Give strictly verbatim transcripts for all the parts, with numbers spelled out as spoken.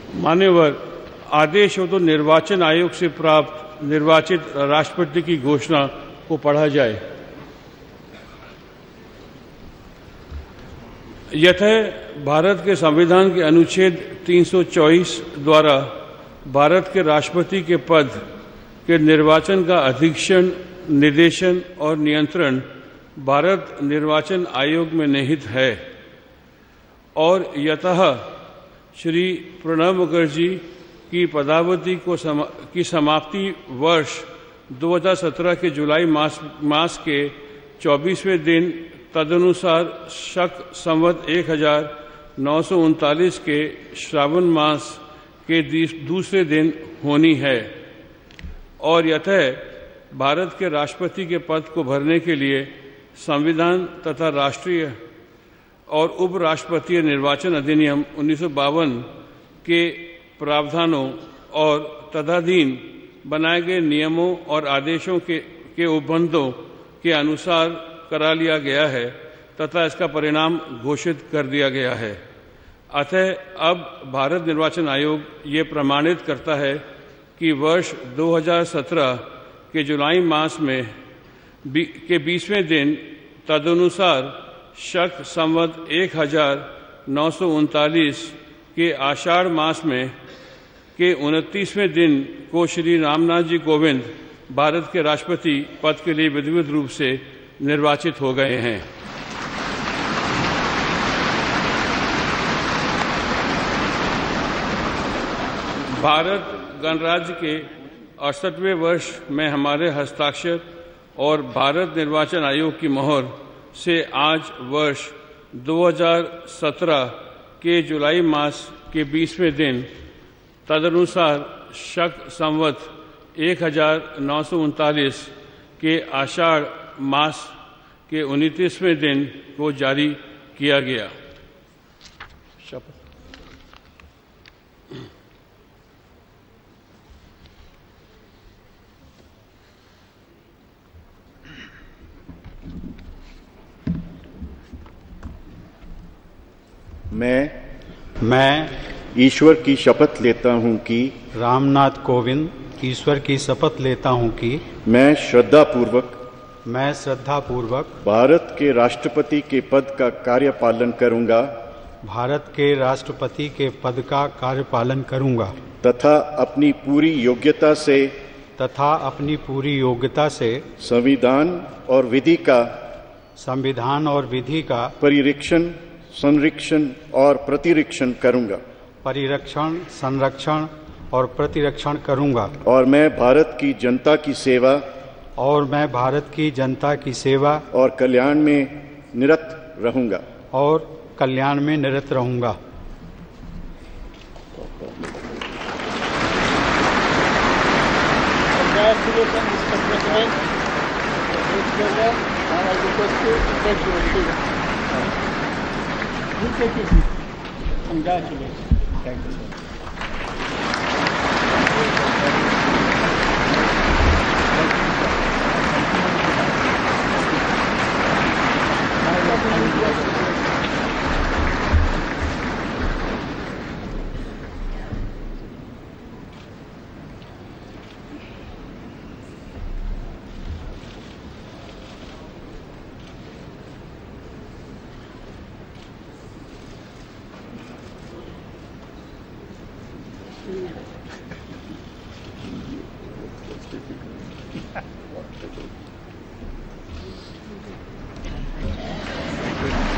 मान्यवर, आदेश हो तो निर्वाचन आयोग से प्राप्त निर्वाचित राष्ट्रपति की घोषणा को पढ़ा जाए। यतः भारत के संविधान के अनुच्छेद तीन सौ चौबीस द्वारा भारत के राष्ट्रपति के पद के निर्वाचन का अधीक्षण, निर्देशन और नियंत्रण भारत निर्वाचन आयोग में निहित है और यतः श्री प्रणब मुखर्जी की पदावधि को समा, की समाप्ति वर्ष दो हज़ार सत्रह के जुलाई मास मास के चौबीसवें दिन तदनुसार शक संवत एक हजार नौ सौ उनतालीस के श्रावण मास के दूसरे दिन होनी है और यतः भारत के राष्ट्रपति के पद को भरने के लिए संविधान तथा राष्ट्रीय और उपराष्ट्रपतीय निर्वाचन अधिनियम उन्नीस सौ बावन के प्रावधानों और तदाधीन बनाए गए नियमों और आदेशों के, के उपबंधों के अनुसार करा लिया गया है तथा इसका परिणाम घोषित कर दिया गया है। अतः अब भारत निर्वाचन आयोग ये प्रमाणित करता है कि वर्ष दो हज़ार सत्रह के जुलाई मास में बी, के बीसवें दिन तदनुसार शक संवत एक हजार नौ सौ उनतालीस के आषाढ़ मास में के उनतीसवें दिन को श्री रामनाथ जी कोविंद भारत के राष्ट्रपति पद के लिए विधिवत रूप से निर्वाचित हो गए हैं। भारत गणराज्य के अड़सठवें वर्ष में हमारे हस्ताक्षर और भारत निर्वाचन आयोग की मोहर से आज वर्ष दो हज़ार सत्रह के जुलाई मास के बीसवें दिन तदनुसार शक संवत एक हजार नौ सौ उनतालीस के आषाढ़ मास के उनतीसवें दिन को जारी किया गया। शपथ। मैं मैं ईश्वर की शपथ लेता हूं कि रामनाथ कोविंद ईश्वर की शपथ लेता हूं कि मैं श्रद्धापूर्वक मैं श्रद्धापूर्वक भारत के राष्ट्रपति के पद का कार्यपालन करूंगा भारत के राष्ट्रपति के पद का कार्यपालन करूंगा तथा अपनी पूरी योग्यता से तथा अपनी पूरी योग्यता से संविधान और विधि का संविधान और विधि का परिरक्षण, संरक्षण और प्रतिरक्षण करूंगा परिरक्षण, संरक्षण और प्रतिरक्षण करूंगा और मैं भारत की जनता की सेवा और मैं भारत की जनता की सेवा और कल्याण में निरत रहूंगा और कल्याण में निरत रहूंगा। Congratulations. Thank you, sir. Thank you.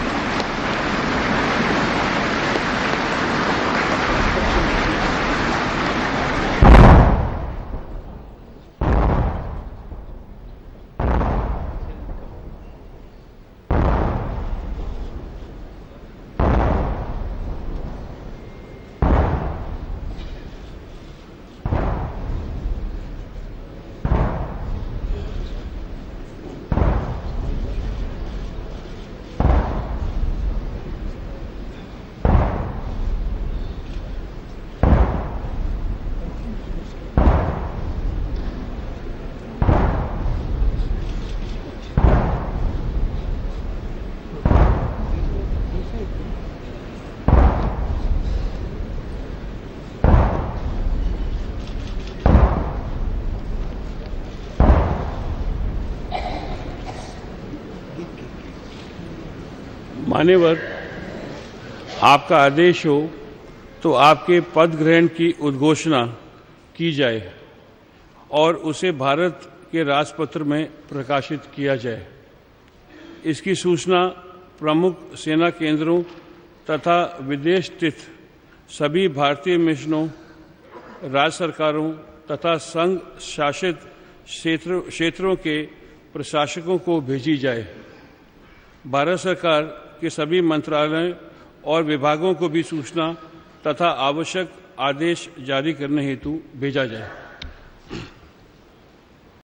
मान्यवर, आपका आदेश हो तो आपके पद ग्रहण की उद्घोषणा की जाए और उसे भारत के राजपत्र में प्रकाशित किया जाए। इसकी सूचना प्रमुख सेना केंद्रों तथा विदेश स्थित सभी भारतीय मिशनों, राज्य सरकारों तथा संघ शासित क्षेत्र क्षेत्रों के प्रशासकों को भेजी जाए। भारत सरकार के सभी मंत्रालयों और विभागों को भी सूचना तथा आवश्यक आदेश जारी करने हेतु भेजा जाए।